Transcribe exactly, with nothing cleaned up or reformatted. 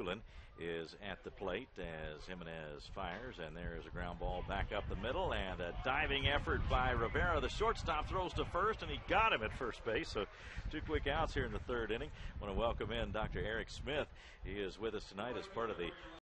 Dulin is at the plate as Jimenez fires, and there's a ground ball back up the middle, and a diving effort by Rivera. The shortstop throws to first, and he got him at first base. So two quick outs here in the third inning. I want to welcome in Doctor Eric Smith. He is with us tonight as part of the